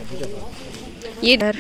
ये घर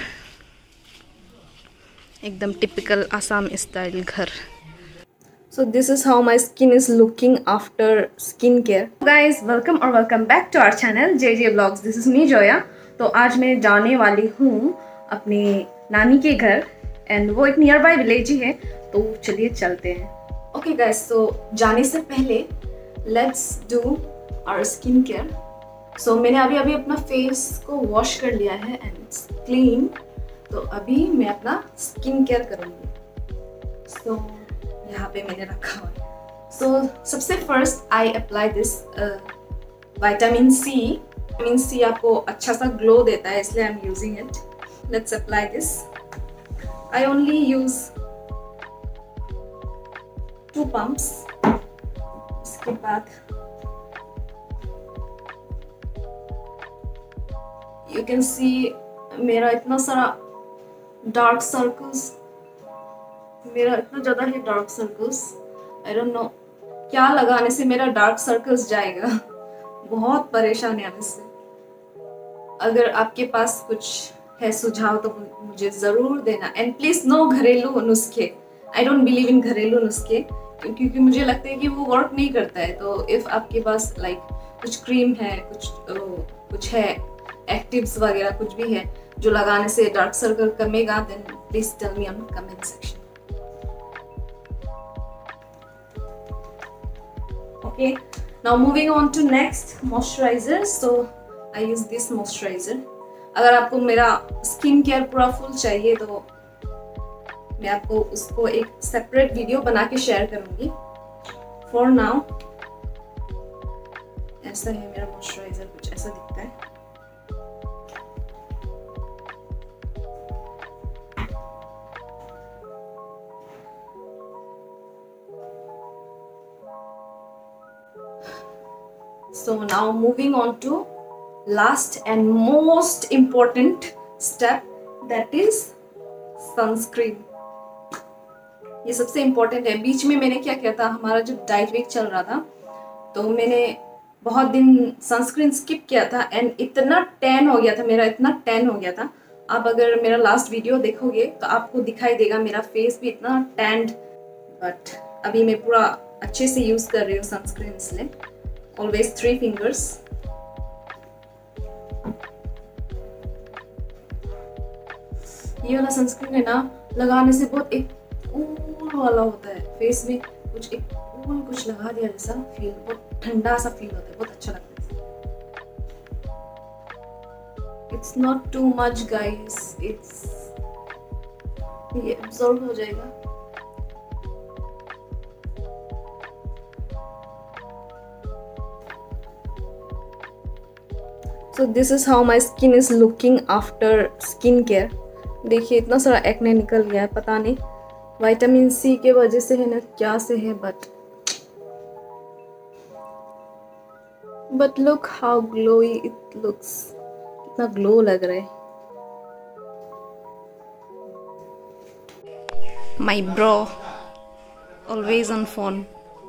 एकदम टिपिकल आसाम स्टाइल घर। So this is how my skin is looking after skincare. Guys, welcome back to our channel JJ Vlogs. This is me Joya. तो आज मैं जाने वाली हूँ अपने नानी के घर एंड वो एक नियर बाय विलेज ही है, तो चलिए चलते हैं। ओके गाइस, तो जाने से पहले let's do our skin care. So मैंने अभी अपना फेस को वॉश कर लिया है एंड इट्स क्लीन। तो अभी मैं अपना स्किन केयर करूँगी। सो यहाँ पे मैंने रखा हुआ है। सो सबसे first I apply this vitamin C. Vitamin C आपको अच्छा सा ग्लो देता है, इसलिए I am using it. Let's apply this. I only use 2 pumps। इसके बाद यू कैन सी मेरा इतना सारा डार्क सर्कल्स, मेरा इतना ज़्यादा है dark circles. I don't know क्या लगाने से मेरा डार्क सर्कल्स जाएगा। बहुत परेशान है इससे। अगर आपके पास कुछ है सुझाव तो मुझे ज़रूर देना। एंड प्लीज़ नो घरेलू नुस्खे। आई डोंट बिलीव इन घरेलू नुस्खे, क्योंकि मुझे लगता है कि वो वर्क नहीं करता है। तो इफ़ आपके पास लाइक कुछ क्रीम है, कुछ है एक्टिव्स वगैरह कुछ भी है जो लगाने से डार्क सर्कल कमेगा, then please tell me on comment section. Okay, now moving on to next moisturiser. So I use this moisturiser. अगर आपको मेरा स्किन केयर पूरा फुल चाहिए तो मैं आपको उसको एक सेपरेट वीडियो बना के शेयर करूंगी। फॉर नाउ ऐसा है मेरा मॉइस्चराइजर, कुछ ऐसा दिखता है। So now moving on to last and most important step, that is sunscreen। ये सबसे important है। बीच में मैंने क्या किया था, हमारा जब डाइट वीक चल रहा था तो मैंने बहुत दिन सनस्क्रीन स्किप किया था एंड इतना टैन हो गया था मेरा, इतना टैन हो गया था। आप अगर मेरा लास्ट वीडियो देखोगे तो आपको दिखाई देगा मेरा फेस भी इतना टैंड। बट अभी मैं पूरा अच्छे से यूज कर रही हूँ सनस्क्रीन, इसलिए always 3 fingers। ये वाला सनस्क्रीन है ना, लगाने से बहुत एक कूल वाला होता है फेस में, कुछ एक कूल कुछ लगा दिया जैसा फील, बहुत ठंडा सा फील होता है, बहुत अच्छा लगता है। It's not too much guys, it's ये एब्जॉर्ब हो जाएगा। So this is how my skin is looking after skin care। देखिए इतना सारा एक्ने निकल गया है, पता नहीं विटामिन सी के वजह से है ना क्या से है, but look how glowy it looks. कितना ग्लो लग रहा है। My bro always on phone.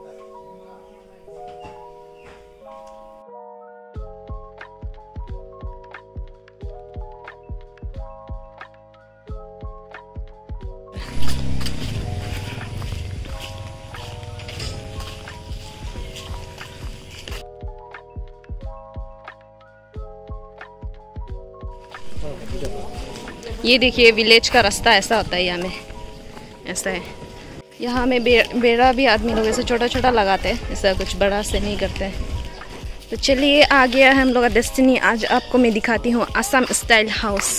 ये देखिए विलेज का रास्ता ऐसा होता है, यहाँ में ऐसा है। यहाँ में बेड़ा भी आदमी लोग ऐसे छोटा छोटा लगाते हैं, ऐसा कुछ बड़ा से नहीं करते हैं। तो चलिए आ गया है हम लोग का डेस्टिनी। आज आपको मैं दिखाती हूँ असम स्टाइल हाउस।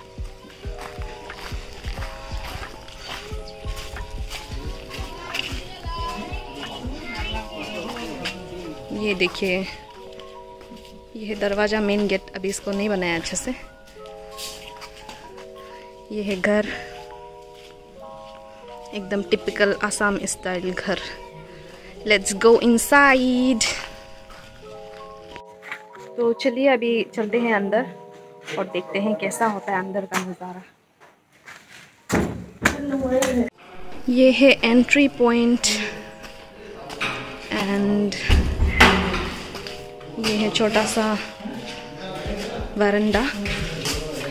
ये देखिए, ये है दरवाज़ा, मेन गेट। अभी इसको नहीं बनाया अच्छे से। ये है घर, एकदम टिपिकल आसाम स्टाइल घर। Let's go inside. तो चलिए अभी चलते हैं अंदर और देखते हैं कैसा होता है अंदर का नज़ारा। ये है एंट्री पॉइंट एंड ये है छोटा सा वरांडा।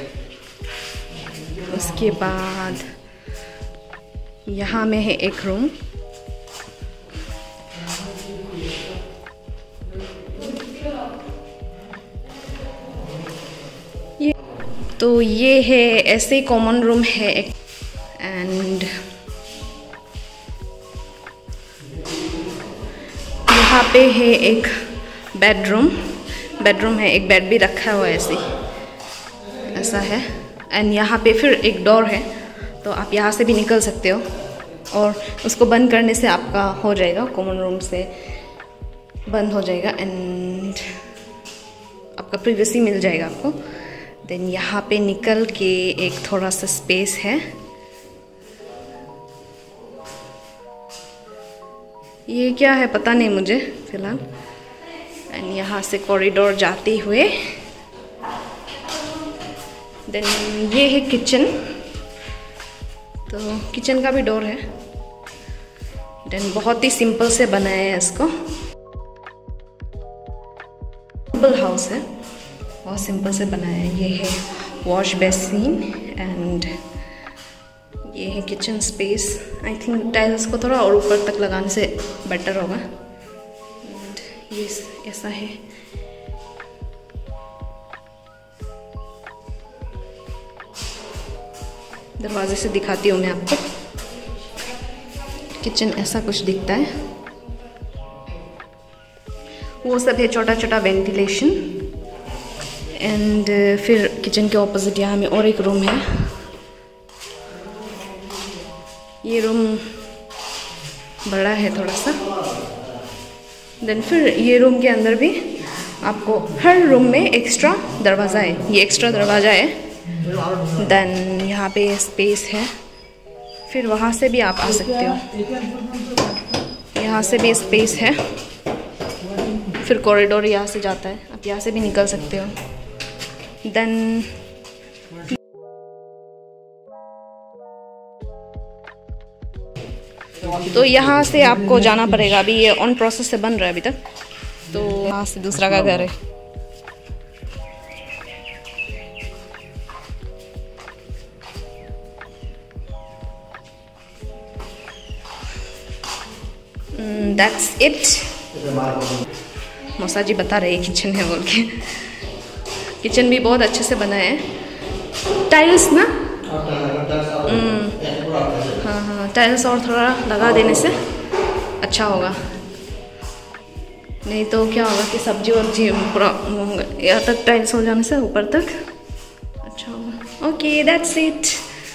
उसके बाद यहाँ में है एक रूम। तो ये है ऐसे कॉमन रूम है एक, एंड यहाँ पे है एक बेडरूम है, एक बेड भी रखा हुआ है ऐसा है। एंड यहाँ पे फिर एक डोर है, तो आप यहाँ से भी निकल सकते हो और उसको बंद करने से आपका हो जाएगा, कॉमन रूम से बंद हो जाएगा एंड आपका प्राइवेसी मिल जाएगा आपको। देन यहाँ पे निकल के एक थोड़ा सा स्पेस है, ये क्या है पता नहीं मुझे फिलहाल। एंड यहाँ से कॉरिडोर जाते हुए देन ये है किचन, तो किचन का भी डोर है। देन बहुत ही सिंपल से बनाया है इसको, सिंपल हाउस है, बहुत सिंपल से बनाया है। ये है वॉश बेसिन एंड ये है kitchen space. I think tiles को थोड़ा और ऊपर तक लगाने से बेटर होगा। एंड ये ऐसा है। दरवाजे से दिखाती हूँ मैं आपको। किचन ऐसा कुछ दिखता है, वो सब है छोटा छोटा वेंटिलेशन। एंड फिर किचन के ऑपोजिट यहाँ में और एक रूम है। ये रूम बड़ा है थोड़ा सा। देन फिर ये रूम के अंदर भी आपको हर रूम में एक्स्ट्रा दरवाज़ा है, ये एक्स्ट्रा दरवाज़ा है। देन यहाँ पे स्पेस है, फिर वहाँ से भी आप आ सकते हो, यहाँ से भी स्पेस है। फिर कॉरिडोर यहाँ से जाता है, आप यहाँ से भी निकल सकते हो। देन तो यहाँ से आपको जाना पड़ेगा, अभी ये ऑन प्रोसेस से बन रहा है अभी तक। तो यहाँ से दूसरा का घर है। That's it. मौसा जी बता रहे किचन है बोल के। किचन भी बहुत अच्छे से बनाया है, टाइल्स ना। हाँ, टाइल्स और थोड़ा लगा देने से अच्छा होगा, नहीं तो क्या होगा कि सब्जी वब्जी पूरा यहाँ तक टाइल्स हो जाने से ऊपर तक अच्छा होगा। Okay, that's it.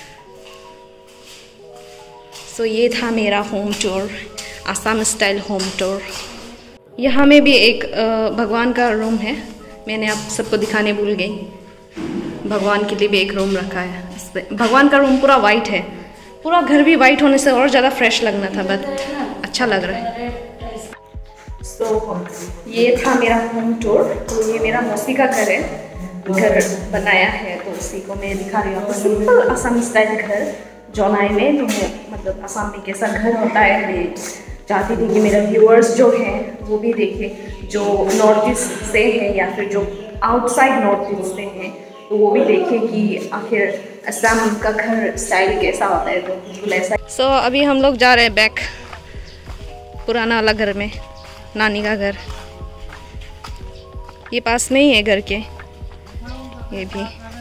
सो ये था मेरा home tour, Assam style home tour. यहाँ में भी एक भगवान का रूम है, मैंने आप सबको दिखाने भूल गई। भगवान के लिए भी एक रूम रखा है। भगवान का रूम पूरा वाइट है, पूरा घर भी वाइट होने से और ज़्यादा फ्रेश लगना था, बट अच्छा लग रहा है। ये था मेरा होम टूर। तो ये मेरा मौसी का घर है, घर बनाया है, तो उसी को मैं दिखा रही हूँ आपको। सिंपल आसाम स्टाइल घर जौनाई में, तो मतलब आसाम में कैसा घर होता है मैं चाहती थी कि मेरे व्यूअर्स जो हैं वो भी देखें, जो नॉर्थ ईस्ट से हैं या फिर जो आउटसाइड नॉर्थ ईस्ट से हैं, तो वो भी देखें कि आखिर असम का घर स्टाइल कैसा होता है। तो बिल्कुल ऐसा। अभी हम लोग जा रहे हैं बैक पुराना वाला घर में, नानी का घर। ये पास में ही है घर के, ये भी